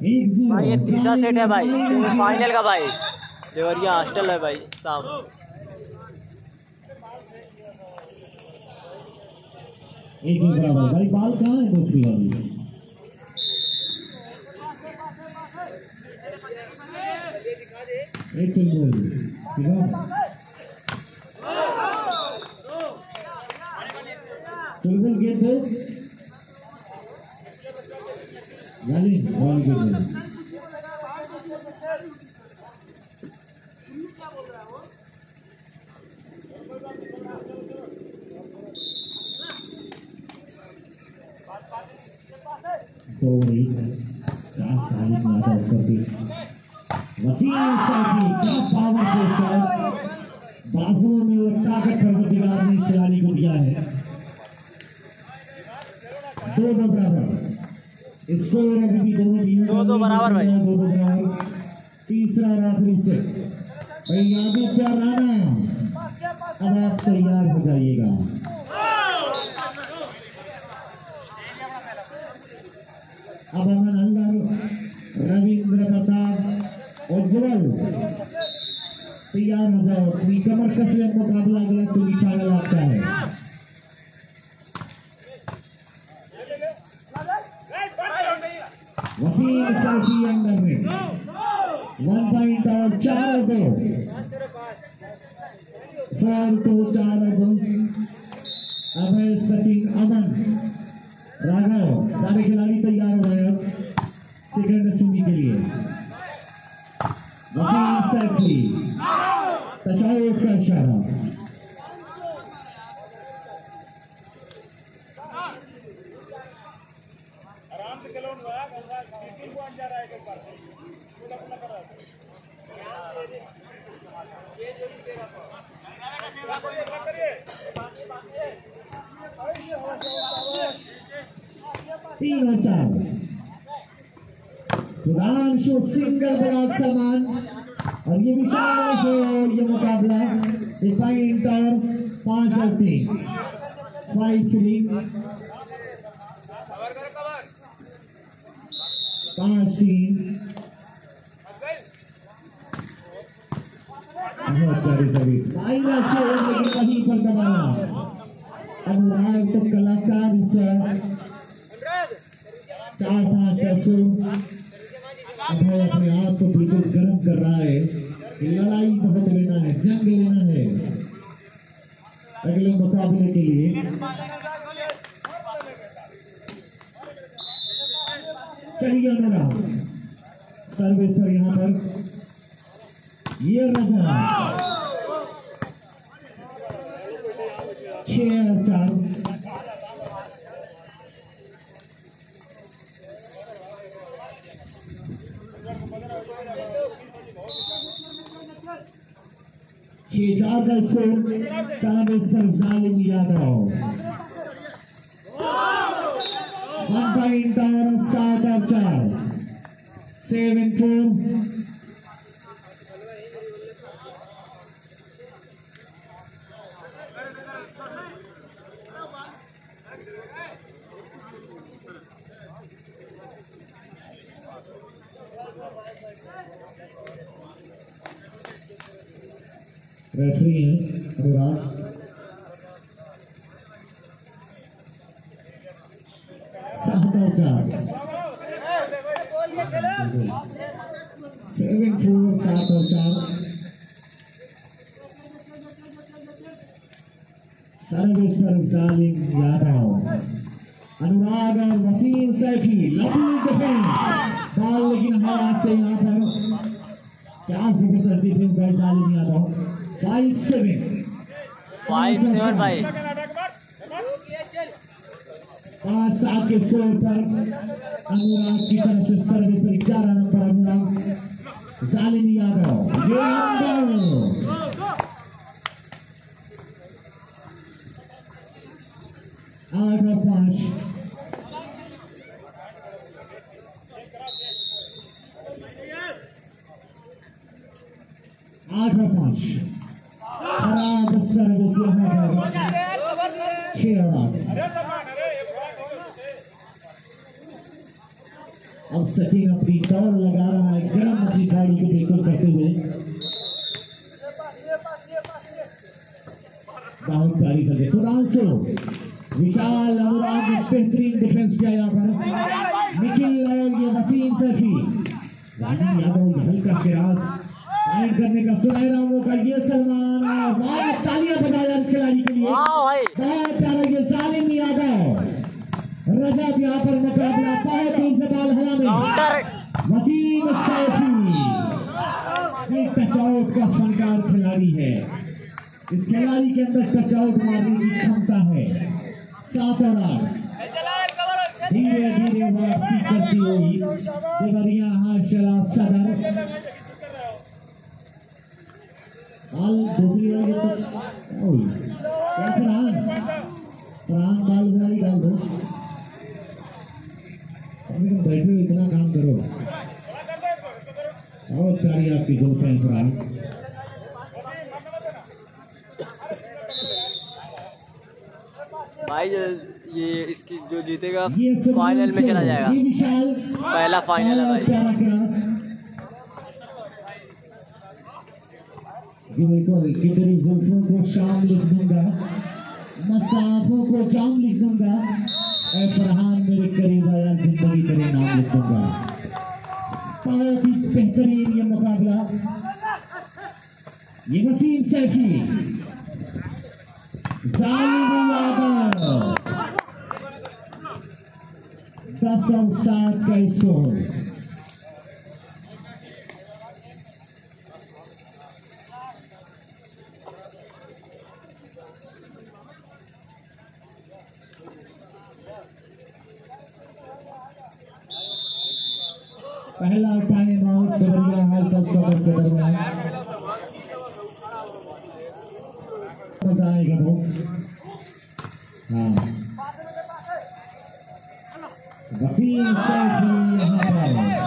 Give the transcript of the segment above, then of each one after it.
भाई ये तीसरा सेट है भाई, सेमीफाइनल का भाई। देवरिया हॉस्टल है भाई शाम। एक बराबर भाई, बाल कहाँ है दूसरी वाली? एक चल ठीक है, चल गेट दो गाली बॉल गेट दो। तो वही क्या साली माता सर्विस वसीम सैफी का पावरफुल शॉट बाजुओं में वो ताकत परवरदिगार ने खिलाड़ी को दिया है। 2-2 बराबर स्कोर अभी भी दोनों टीमों 2-2 बराबर भाई, 2-2 बराबर। तीसरा और आखिरी सेट भाई, आदित्य राणा अब आप तैयार हो जाइएगा। अब अमन अंदर, रविंद्र प्रताप उज्जवल तैयार हो जाओ, अपनी कमर कसरे मुकाबला अगला सेमीफाइनल आपका है। वसीम सैफी अंदर में 1 पॉइंट और 4 गो 4-4 गो। अभय सचिन अमन राघव सारे खिलाड़ी तैयार हो रहे हैं सेकंड सेमी के लिए। वसीम सैफी तशाउफ का इशारा, आराम से खेलो ना, टीम को अंजा रहा है एक बार पूरा पूरा कर रहा है ये जो भी तेरा करिए 3 और 4 सुधांशु सिंगल बड़ा सामान और ये विशाल हो ये मुकाबला 1 पॉइंट और 5 और 3 5-3 5-3 बहुत प्यारी सर्विस माइनस से लेकिन कहीं पर दबाना। अनुराग तो कलाकार से 4-5 रसों अभय अपने आप को बिल्कुल गर्म कर रहा है। लड़ाई बहुत लेना है, जंग लेना है अगले मुकाबले के लिए। चलिए मेरा सर्विस पर यहाँ पर ये रजा 6 और 4 6-4 का स्कोर। सर्विस पर जालिम यादव 1 पॉइंट और 7 और 4 7-4 रेफरी हैं अनुराग। 7 और 4 7-4 7 और 4 सर्विस पर जालिम यादव। अनुराग और वसीम सैफी लंबी डिफेंस बॉल लेकिन हाथ से यहाँ पर क्या जबरदस्त डिफेंस भाई जालिम यादव। 5-7 भाई 5-7 के स्कोर पर अनुराग की तरफ से सर्विस पर 11 नंबर अनुराग जालिम यादव। ये अंदर 8 और 5 8 और 5 खराब सर्विस यहाँ पर 6 और 8 अब सचिन अपनी दौड़ लगा रहा है, गर्म अपनी गाड़ी को बिल्कुल करते हुए। बहुत तारीफ है सुधांशु, विशाल अनुराग ने बेहतरीन डिफेंस किया यहाँ पर। निखिल और ये वसीम सैफी, रानी यादव हल्का प्रयास फाइट करने का सुनहरा मौका। ये सलमान और तालियां बजाया इस खिलाड़ी के लिए, बहुत प्यारा। ये जालिम यादव रजब यहाँ पर मुकाबला पाए, 3 से बाल हवा में। वसीम सैफी टच आउट का फनकार खिलाड़ी है, इस खिलाड़ी के अंदर टच आउट मारने की क्षमता है। 7 और 8 धीरे धीरे वापसी करती हुई देवरिया हाशला सदर। दूसरी वाली तो प्राण बाल वाली डाल दो, बैठो इतना काम करो। बहुत प्यारी आपकी जुल्फें प्राण। भाई ये इसकी जो जीतेगा फाइनल में चला जाएगा, पहला फाइनल है भाई। कितनी जुल्फों को शाम लिख दूंगा, मस्त आंखों को जाम लिख दूंगा, ऐ फरहान मेरे करीब आया जिंदगी तेरे नाम लिख दूंगा। बहुत ही बेहतरीन ये मुकाबला। ये वसीम सैफी, जालिम यादव, 10 और 7 का स्कोर। पहला टाइम आउट देवरिया हाल तक सदर के दरमियान। मजा आएगा बहुत। हाँ, वसीम सैफी यहाँ पर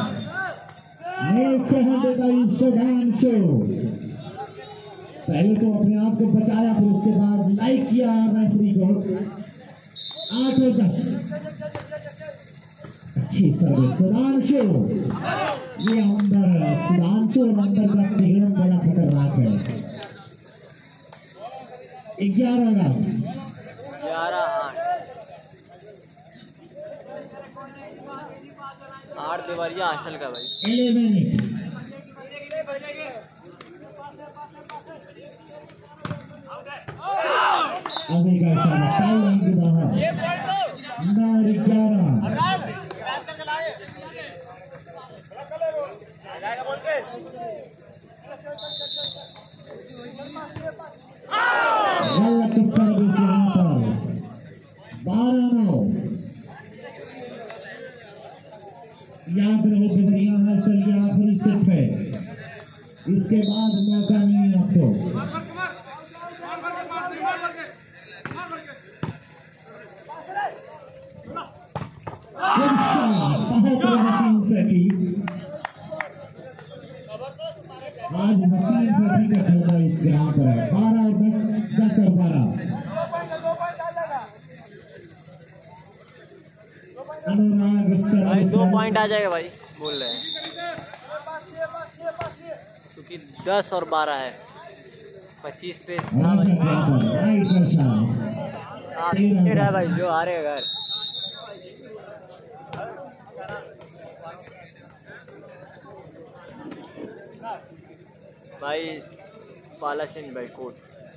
सुधांशु, पहले तो अपने आप को बचाया, फिर उसके बाद लाइक किया रेफरी को। 8 और 10 अच्छी सर्विस सुधांशु। ये अंदर सुधांशु और अंदर का निगम बड़ा खतरनाक है। 11 8 देवरिया हॉस्टल का भाई। 11 अभी का इशारा टाइम के बाहर। 9 और 11 गलत सर्विस यहाँ पर। 12-9 याद रहे देवरिया हॉस्टल की आखिरी सेट है, इसके बाद मौका नहीं है आपको। वसीम सैफी, आज वसीम सैफी का खिलवा इस ग्राउंड पर है। 12 और 10, 10 और 12। अनुराग भाई 2 पॉइंट आ जाएगा भाई, बोल रहे हैं, क्योंकि 10 और 12 है। 25 पे है भाई, जो हारेगा घर। भाई पाला सिंह भाई कोट।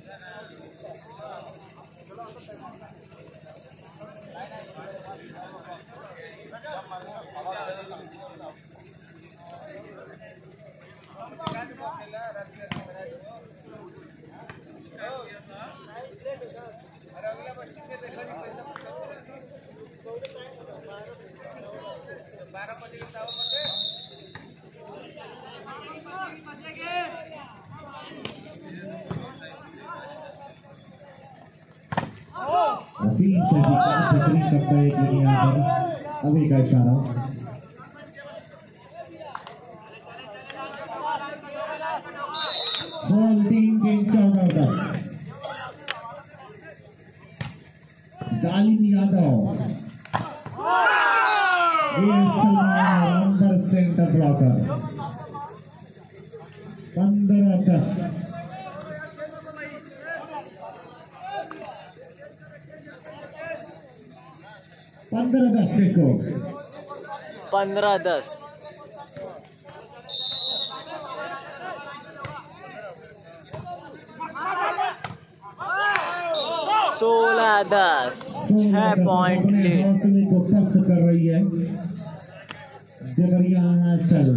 वसीम सैफी का बेहतरीन करता है, लेकिन यहाँ पर अभी का इशारा। होल्डिंग 14-10। जालिम यादव, ये अंदर सेंटर ब्लॉकर 15-10 देखो 15-10 16-10 6 पॉइंट लीड हौसले को पस्त कर रही है देवरिया हॉस्टल।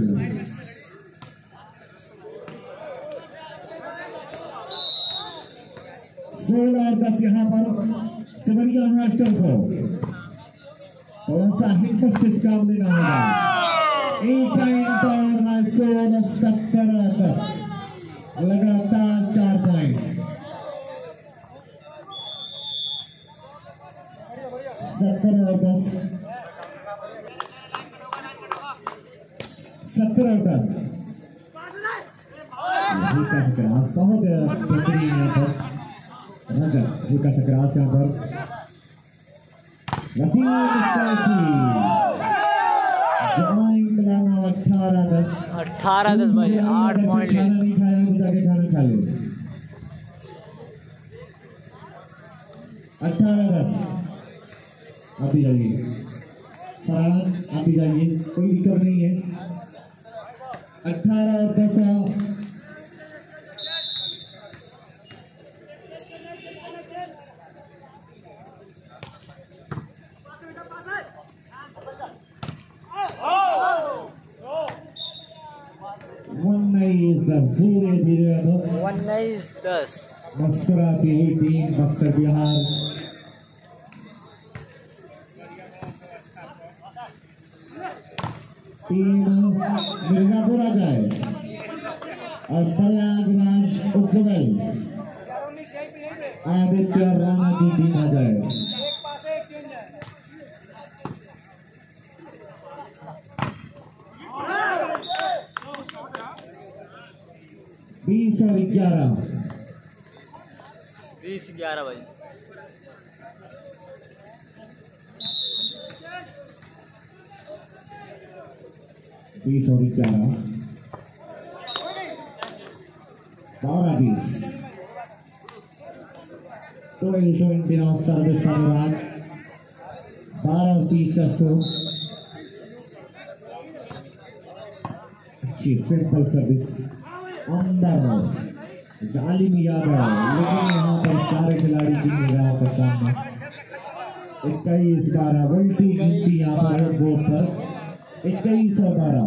16-10 यहाँ पर देवरिया हॉस्टल को थोड़ा सा हिम्मत से काम लेना होगा। एक पॉइंट और स्कोर 17-10 लगातार 4 पॉइंट 17-10 बहुत बेहतरीन यहाँ पर हल्का सकरात यहाँ पर वसीम सैफी जॉइंट लाना 18-10 भाई 8 पॉइंट लीड। नहीं खाया तो जाके खाना खा ले। 18-10 अभी जाइए फरहान अभी जाइए कोई दिक्कत नहीं है। 18-10 धीरे धीरे 19-10 मुस्कुराती हुई टीम बक्सर बिहार टीम मिर्जापुर आ जाए और प्रयागराज उज्जवल आदित्य राणा की टीम आ जाए। 20-11 भाई 20-11 12-20 20 सर्विस का दौरान 12-30 का स्कोर। अच्छी सिंपल सर्विस अंदर जालिम यादव लेकिन यहाँ पर सारे खिलाड़ी की निगाहों के सामने 21-12 उल्टी गिनती यहाँ पर बोर्ड पर 21-12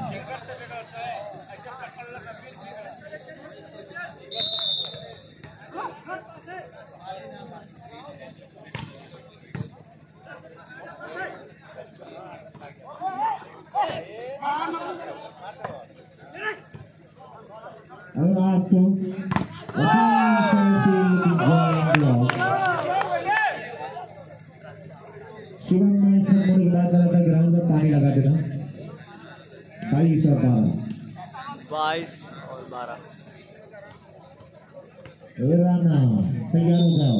आपको शिवम में ग्राउंड में पानी लगा देना। 22-12 राना तैयार हो जाओ।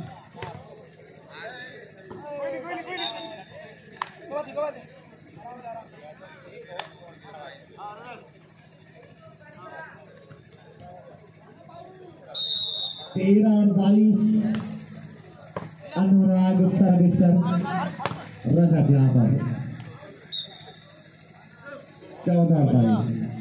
तेरह और 22 अनुराग सर्विस पर रजत यहाँ पर 14-22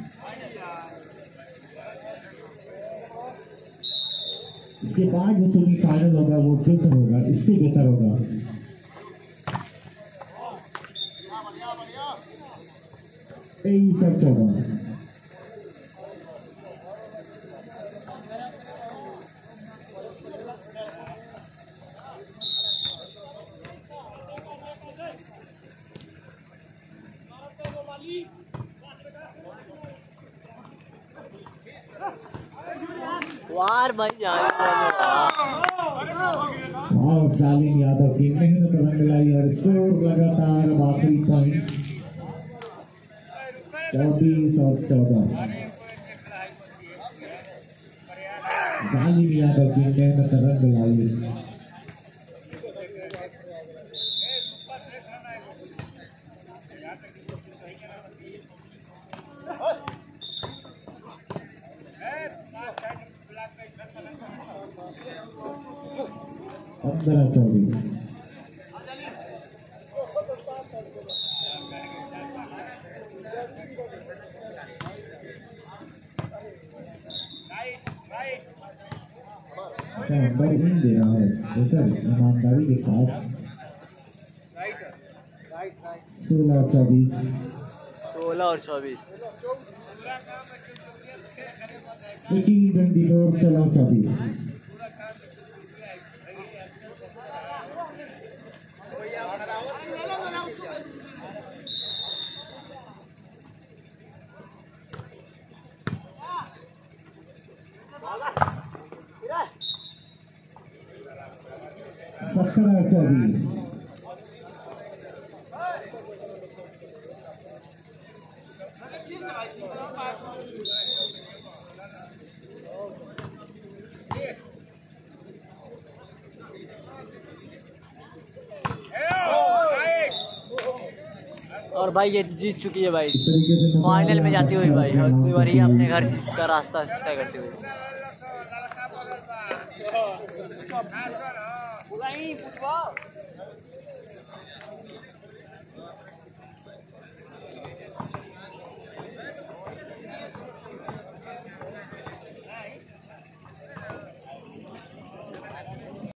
इसके बाद जो सेमीफाइनल होगा वो बेहतर होगा, इससे बेहतर होगा। यही सब 14 वार भाई और सालिम यादव की मेहनत रंग लाई और स्कोर लगातार आखिरी पॉइंट 24 और 14। सालिम यादव की मेहनत रंग लाई। पंद्रह 24। नंबर इन दे रहा है बेहतर ईमानदारी के साथ। 16 और 24। 16 और 24। 16-24, 16 और 24। सत्रह 24। और भाई ये जीत चुकी है भाई, फाइनल में जाती हुई भाई, और तिवारी अपने घर का रास्ता तय करते हुए।